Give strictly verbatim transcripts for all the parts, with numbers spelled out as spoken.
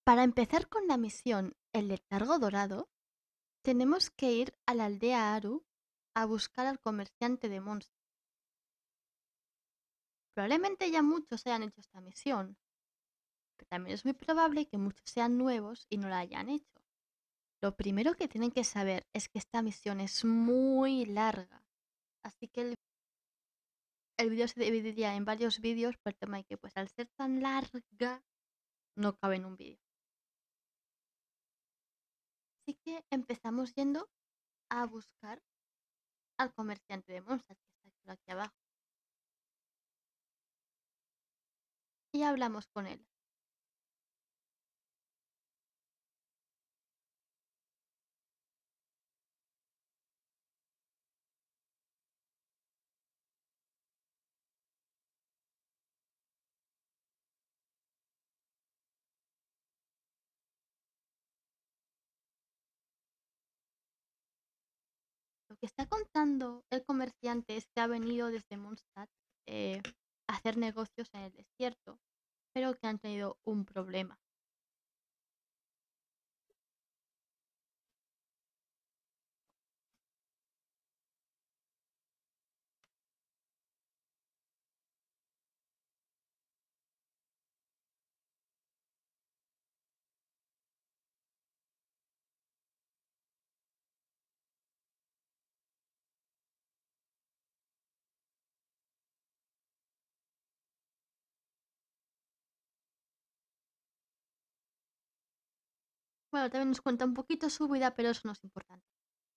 Para empezar con la misión El letargo dorado, tenemos que ir a la aldea Aru a buscar al comerciante de monstruos. Probablemente ya muchos hayan hecho esta misión, pero también es muy probable que muchos sean nuevos y no la hayan hecho. Lo primero que tienen que saber es que esta misión es muy larga, así que el, el vídeo se dividiría en varios vídeos por el tema de que pues al ser tan larga no cabe en un vídeo. Así que empezamos yendo a buscar al comerciante de monstruos que está por aquí abajo y hablamos con él. Lo que está contando el comerciante es que ha venido desde Mondstadt eh, a hacer negocios en el desierto, pero que han tenido un problema. Bueno, también nos cuenta un poquito su vida, pero eso no es importante.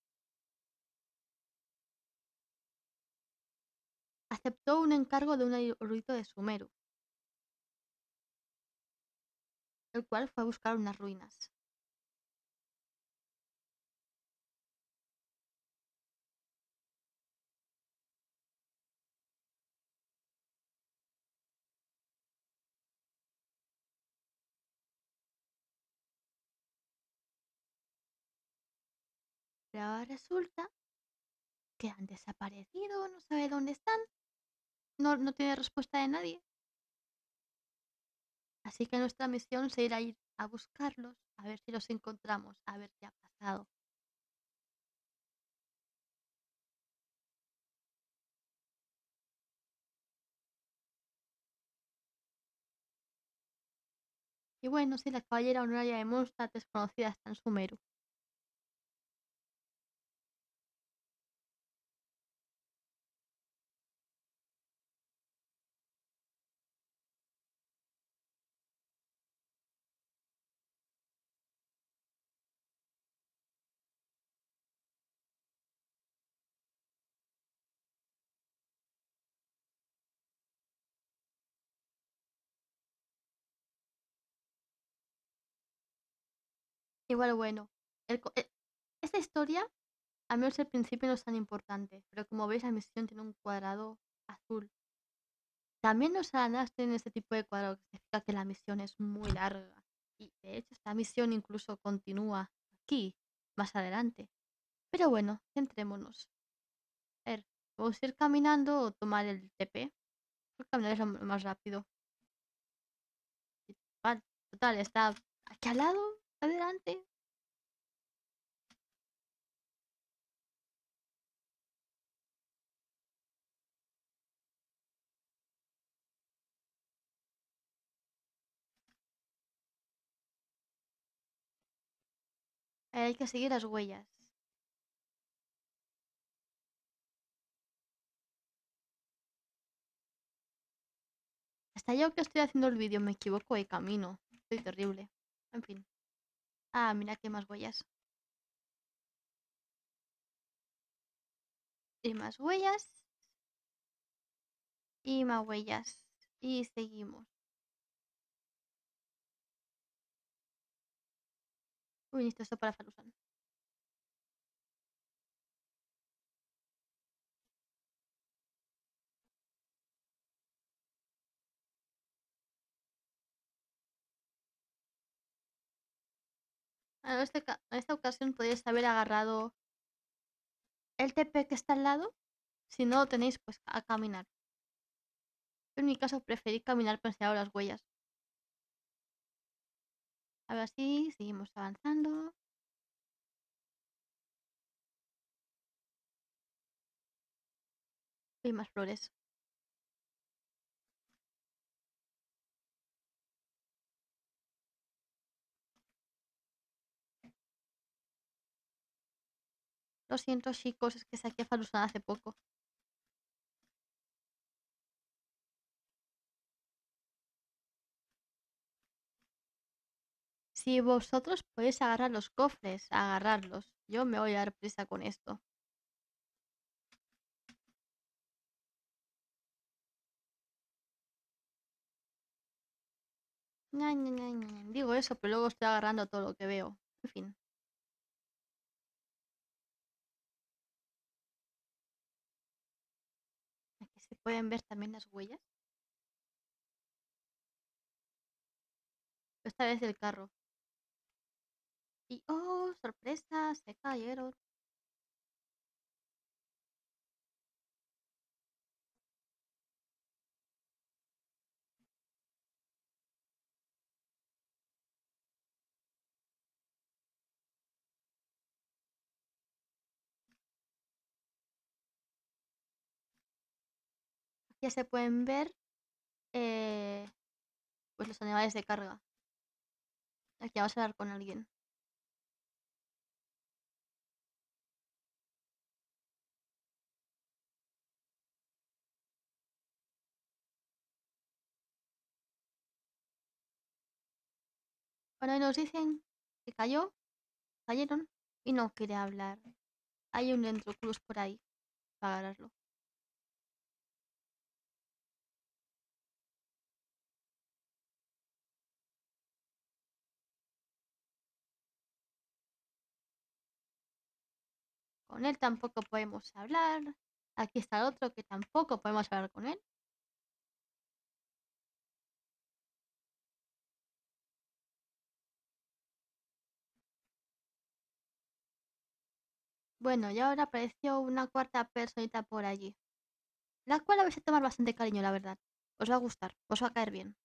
Aceptó un encargo de un erudito de Sumeru, el cual fue a buscar unas ruinas. Pero ahora resulta que han desaparecido, no sabe dónde están, no, no tiene respuesta de nadie. Así que nuestra misión será ir a buscarlos, a ver si los encontramos, a ver qué ha pasado. Y bueno, sí, la caballera honoraria de Mondstadt es conocida hasta en Sumeru. Igual, bueno, el co- e- esta historia, al menos al principio, no es tan importante, pero como veis, la misión tiene un cuadrado azul. También los aranas tienen este tipo de cuadrado, que significa que la misión es muy larga. Y de hecho, esta misión incluso continúa aquí, más adelante. Pero bueno, centrémonos. A ver, ¿podemos ir caminando o tomar el T P? Creo que caminar es lo más rápido. Y total, total, está aquí al lado, adelante. Hay que seguir las huellas. Hasta yo que estoy haciendo el vídeo me equivoco de camino. Estoy terrible. En fin. Ah, mira qué más huellas. Y más huellas. Y más huellas. Y seguimos. Uy, listo, esto para Farusan. En, este ca- en esta ocasión podéis haber agarrado el T P que está al lado. Si no, tenéis pues a caminar. En mi caso preferí caminar para enseñar las huellas. A ver si seguimos avanzando. Hay más flores. Lo siento, chicos, es que saqué a Farusana hace poco. Si vosotros podéis agarrar los cofres, agarrarlos. Yo me voy a dar prisa con esto. Ña, Ña, Ña, Ña. Digo eso, pero luego estoy agarrando todo lo que veo. En fin. Aquí se pueden ver también las huellas. Esta vez del carro. Y oh, sorpresa, se cayeron. Ya se pueden ver eh, pues los animales de carga. Aquí vamos a hablar con alguien. Bueno, y nos dicen que cayó, cayeron y no quiere hablar. Hay un Dentrocruz por ahí para agarrarlo. Con él tampoco podemos hablar. Aquí está el otro que tampoco podemos hablar con él. Bueno, y ahora apareció una cuarta personita por allí. La cual vais a tomar bastante cariño, la verdad. Os va a gustar, os va a caer bien.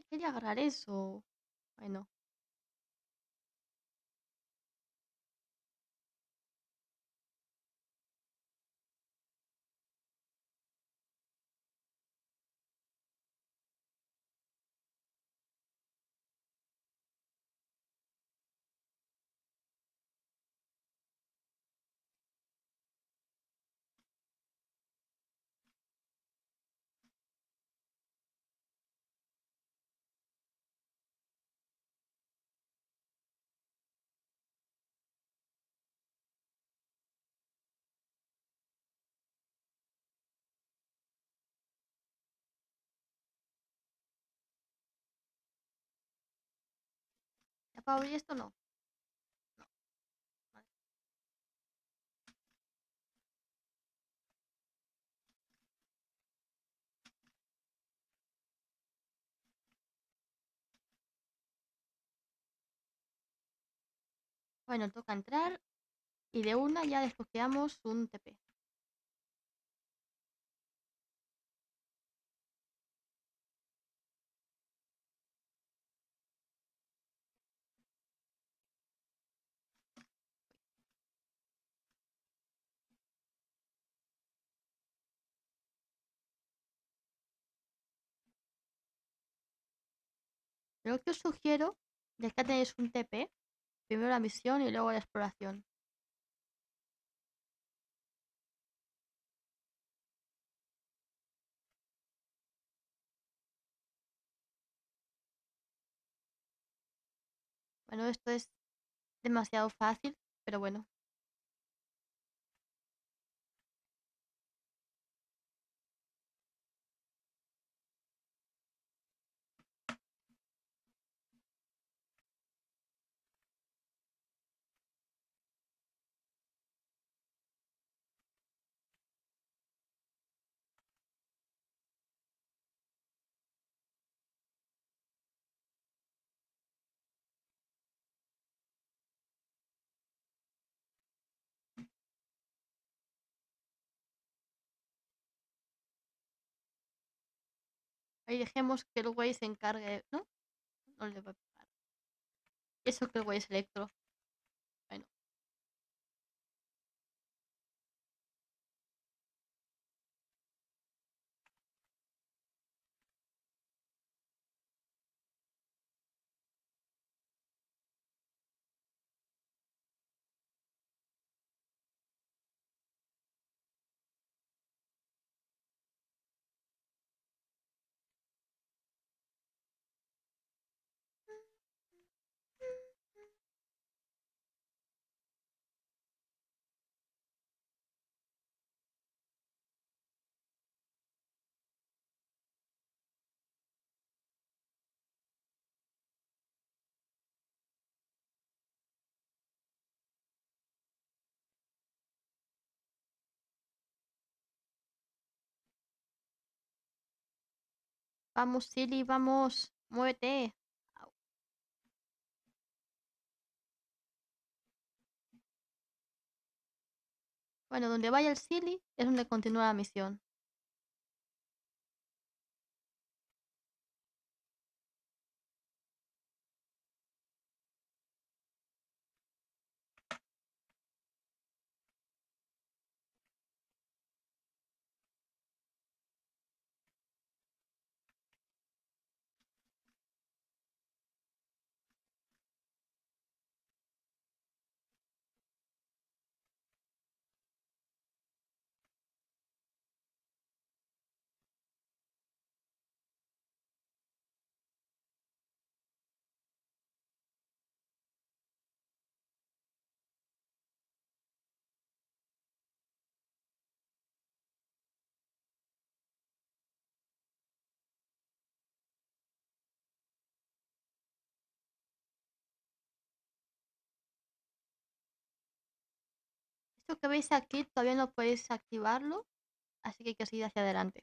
quería agarrar eso. Bueno, ¿ya para abrir esto no? No, vale. Bueno, toca entrar y de una ya desbloqueamos un T P. Lo que os sugiero, ya que tenéis un T P, primero la misión y luego la exploración. Bueno, esto es demasiado fácil, pero bueno. Ahí dejemos que el güey se encargue, ¿no? No le va a pegar. Eso que el güey es electro. Bueno, vamos, Silly, vamos. Muévete. Au. Bueno, donde vaya el Silly es donde continúa la misión. Esto que veis aquí todavía no podéis activarlo, así que hay que seguir hacia adelante.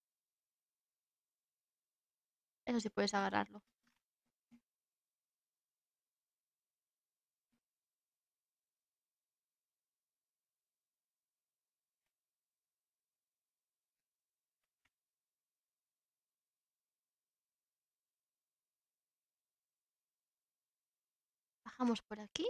Eso sí puedes agarrarlo. Bajamos por aquí.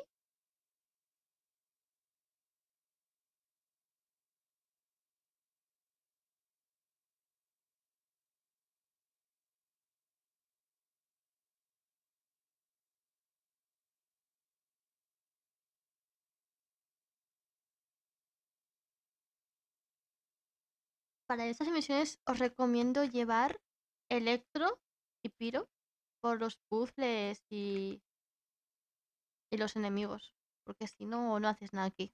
Para estas misiones os recomiendo llevar Electro y Piro por los puzzles y, y los enemigos, porque si no, no haces nada aquí.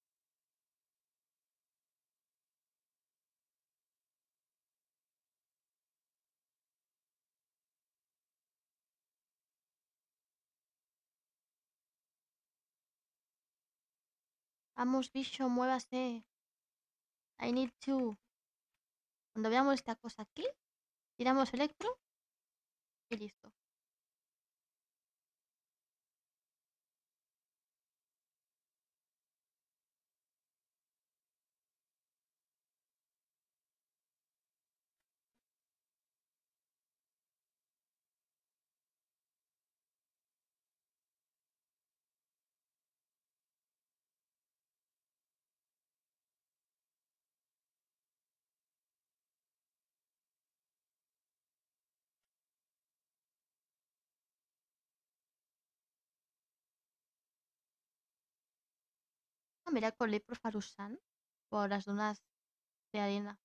Vamos, bicho, muévase. I need to. Cuando veamos esta cosa aquí, tiramos Electro y listo. Ah, mira, colé por Farushan, por las dunas de arena.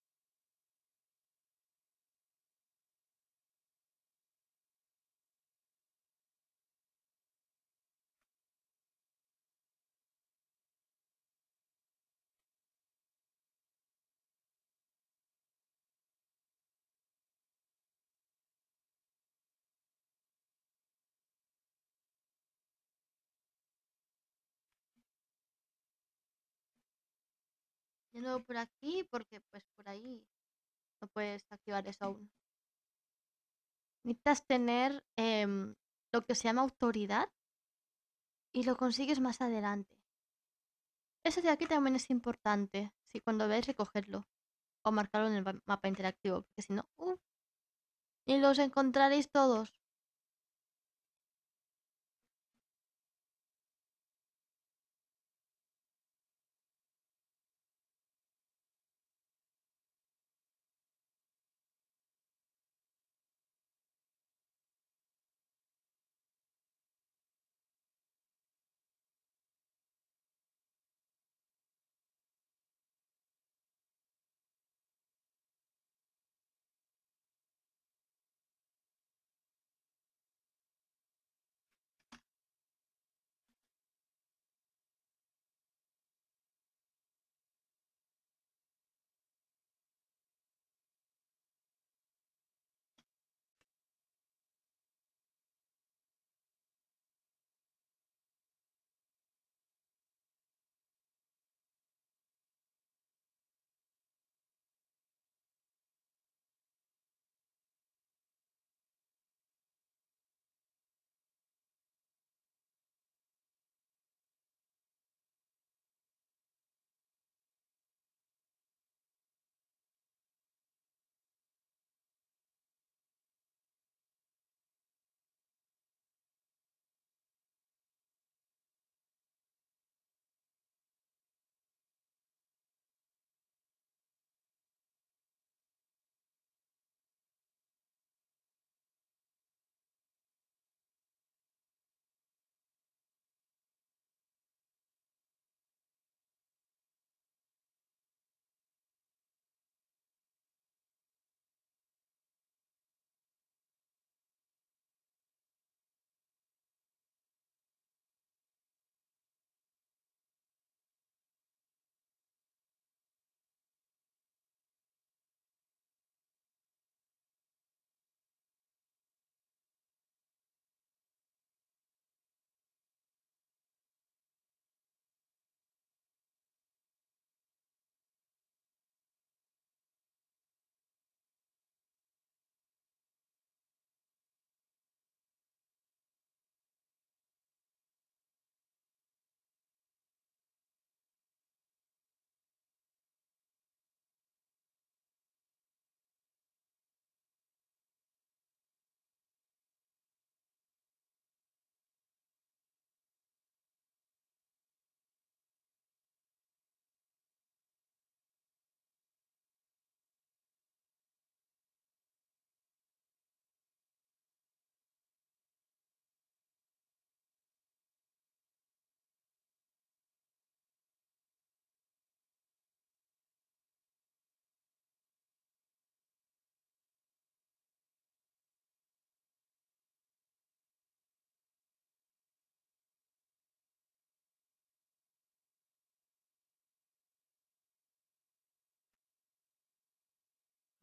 Yendo por aquí, porque pues por ahí no puedes activar eso aún. Necesitas tener em, lo que se llama autoridad y lo consigues más adelante. Eso de aquí también es importante, si cuando veis recogerlo o marcarlo en el ma- mapa interactivo, porque si no, ¡uh! Y los encontraréis todos.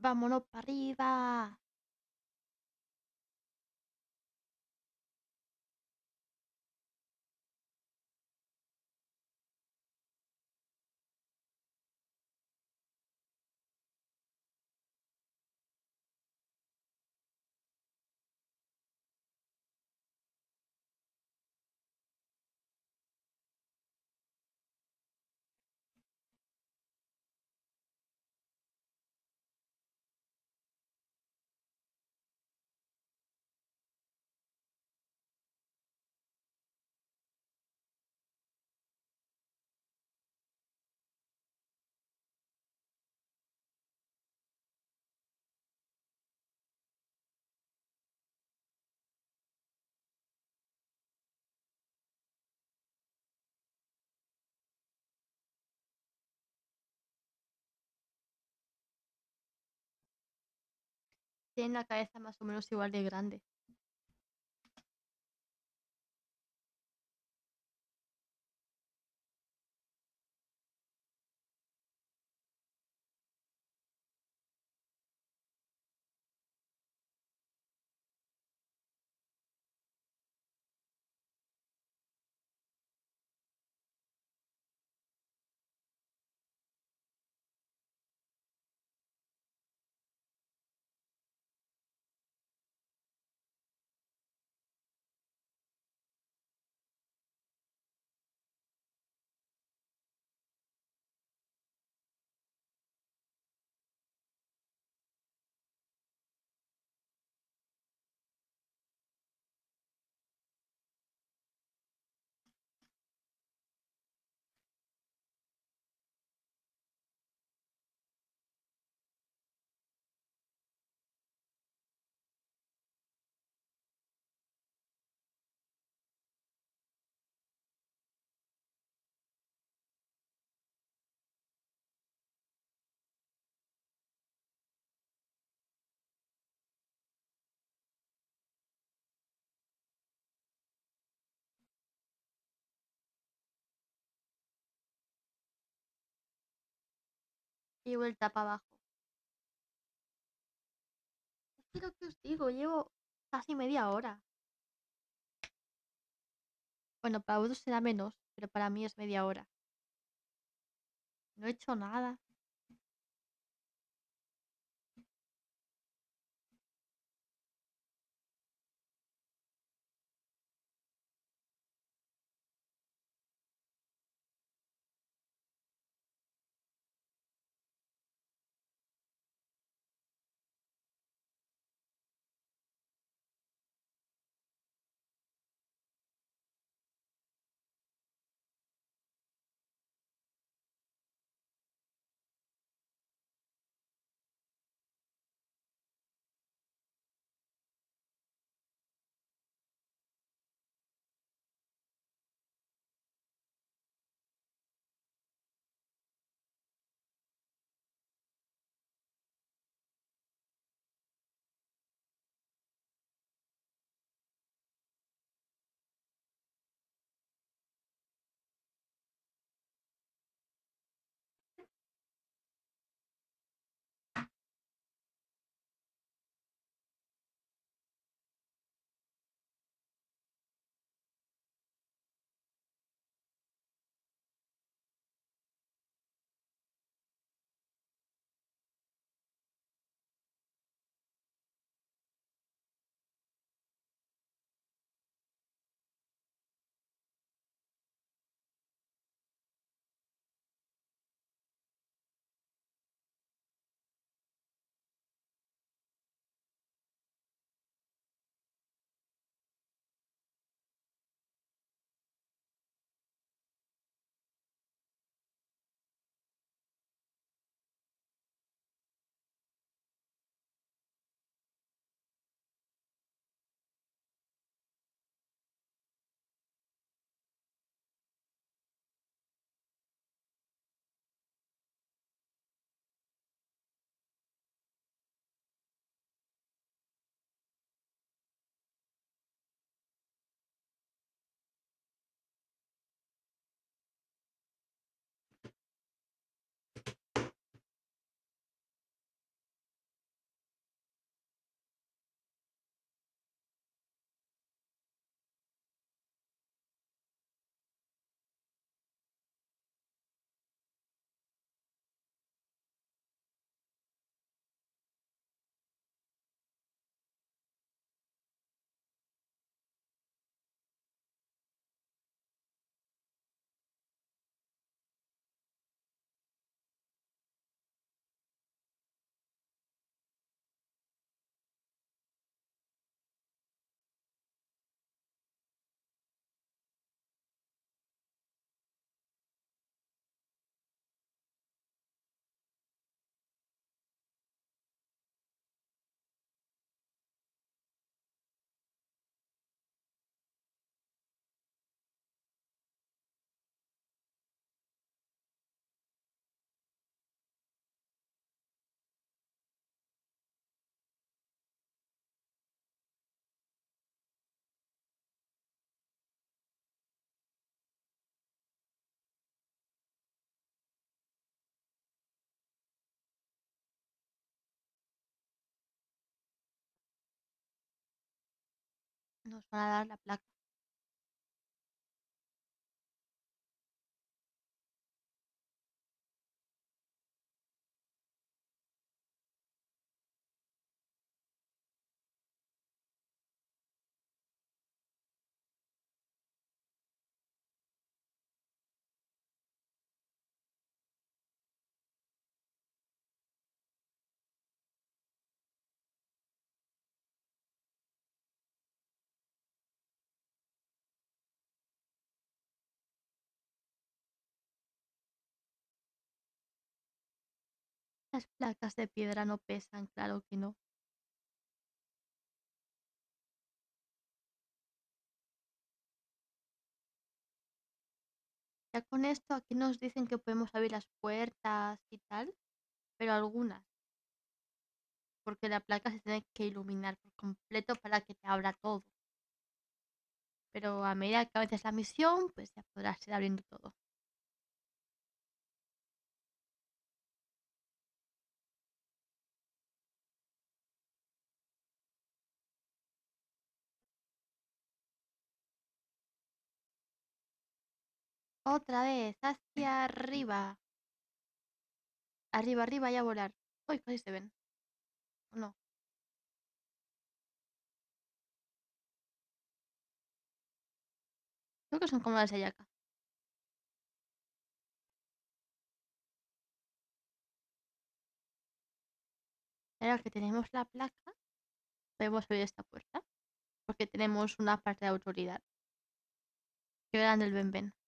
Vámonos para arriba. Tiene la cabeza más o menos igual de grande. Y vuelta para abajo. Es lo que os digo, llevo casi media hora. Bueno, para vosotros será menos, pero para mí es media hora. No he hecho nada. Nos van a dar la placa. Las placas de piedra no pesan, claro que no. Ya con esto aquí nos dicen que podemos abrir las puertas y tal, pero algunas, porque la placa se tiene que iluminar por completo para que te abra todo. Pero a medida que avances la misión, pues ya podrás ir abriendo todo. Otra vez, hacia arriba. Arriba, arriba y a volar. Uy, casi se ven. ¿O no? Creo que son como las de Ayaka. Ahora que tenemos la placa, podemos abrir esta puerta. Porque tenemos una parte de autoridad. Qué grande el Ben Ben.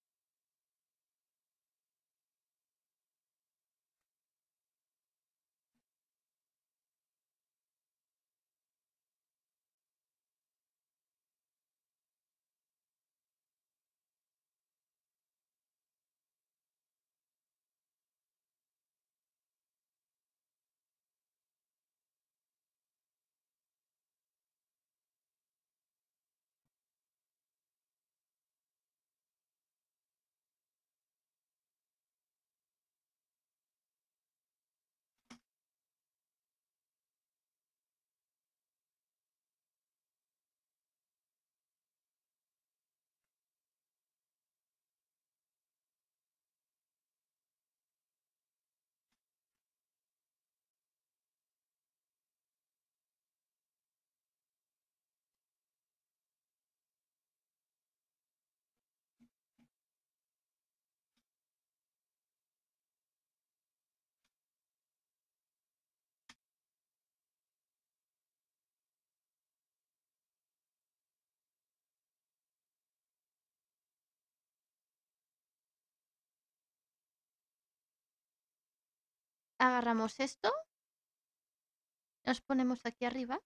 Agarramos esto. Nos ponemos aquí arriba.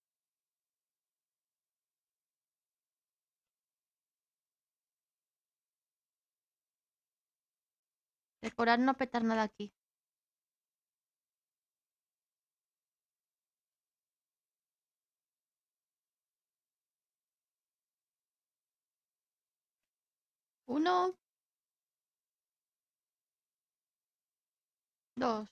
Decorar no petar nada aquí. Uno, dos.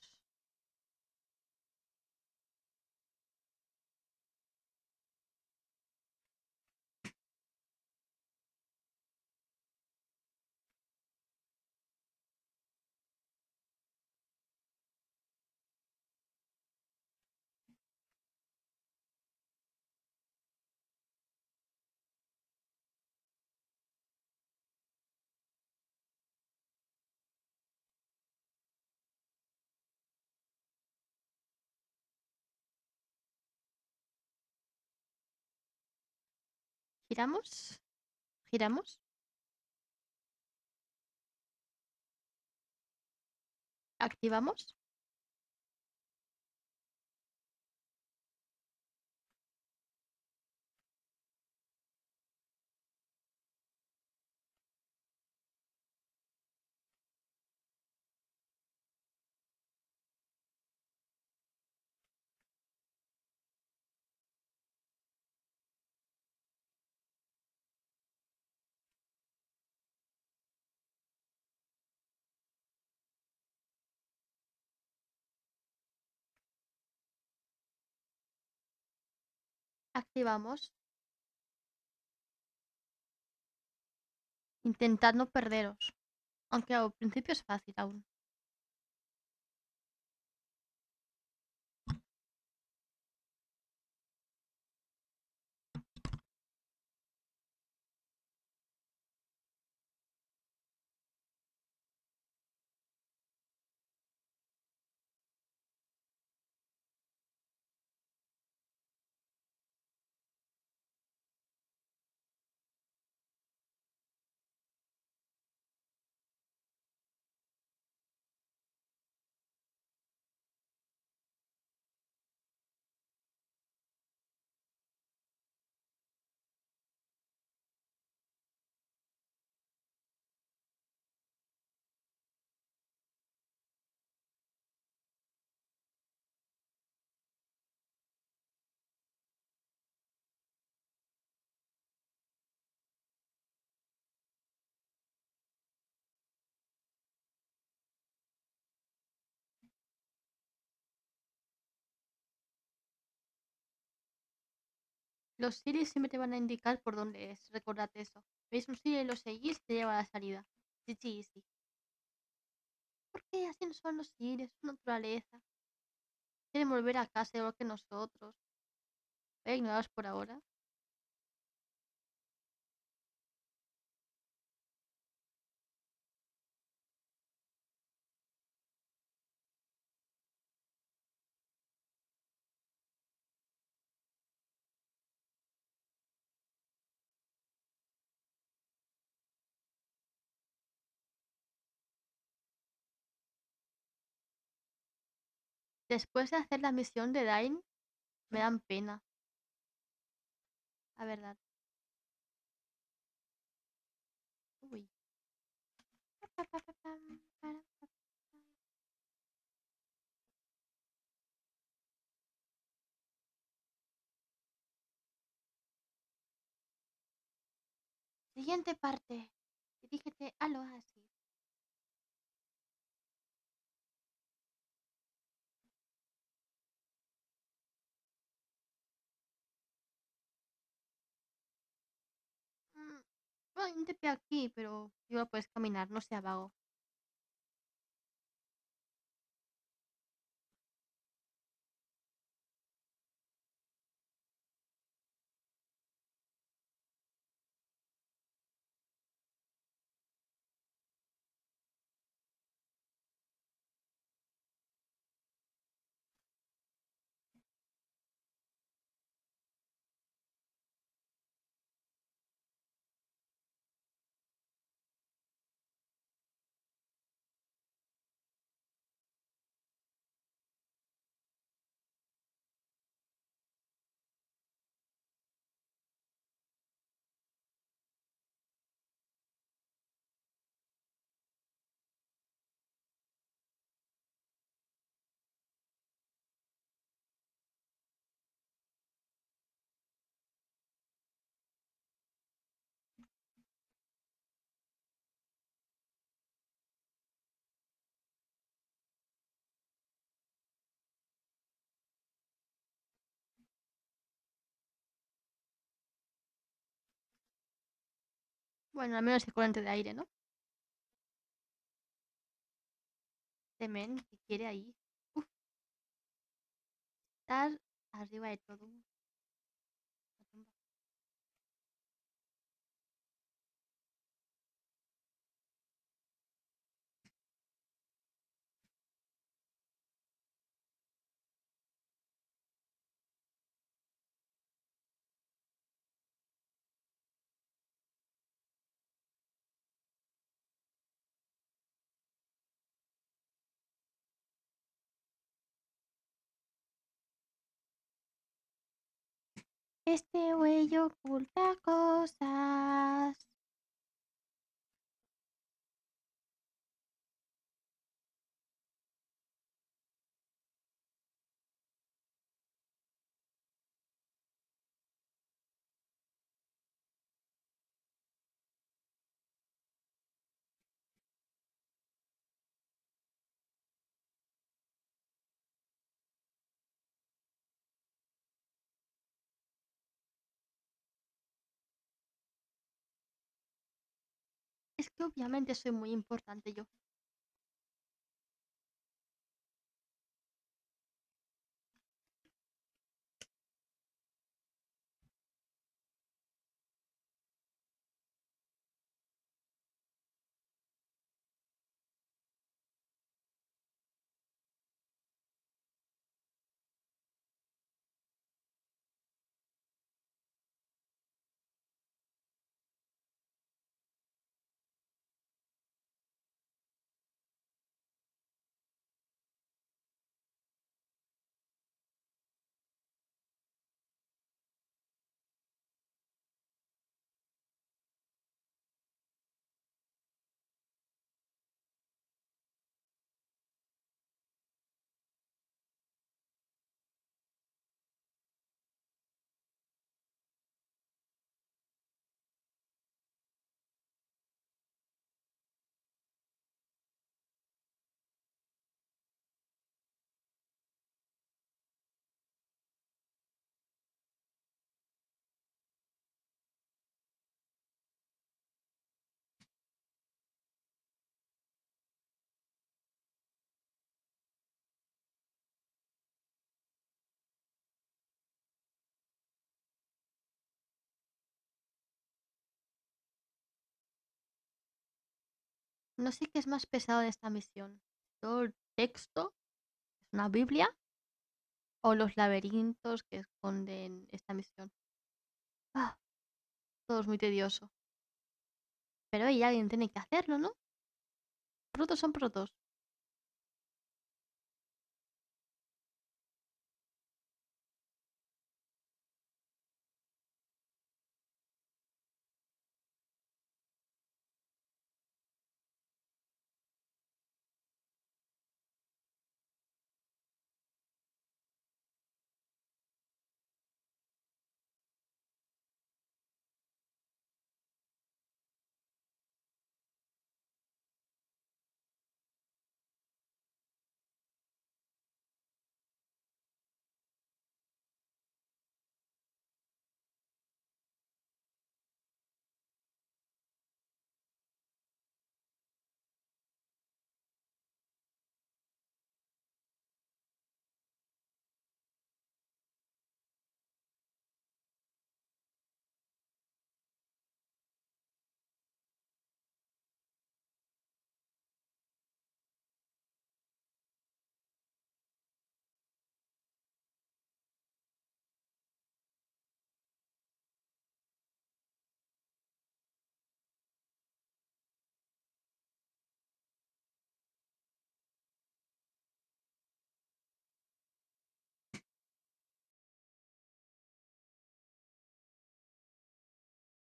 Giramos. Giramos. Activamos. Activamos. Intentad no perderos. Aunque al principio es fácil aún. Los Siris siempre te van a indicar por dónde es. Recordad eso. Veis un Siri y lo seguís y te lleva a la salida. Sí, sí, sí. ¿Por qué así no son los Siris? Su naturaleza. Quieren volver a casa igual que nosotros. Voy a ignorarlos por ahora. Después de hacer la misión de Dain, me dan pena. La verdad. Uy. Siguiente parte. Dirígete al oasis. Mm, bueno, un T P aquí, pero igual puedes caminar, no sea vago. Bueno, al menos hay corriente de aire, ¿no? Temen que quiere ahí. Uf, estar arriba de todo. Este huello oculta cosas. que obviamente soy muy importante yo. No sé qué es más pesado de esta misión. Todo el texto, es una Biblia, o los laberintos que esconden esta misión. Ah, todo es muy tedioso. Pero ahí alguien tiene que hacerlo, ¿no? Protos son protos.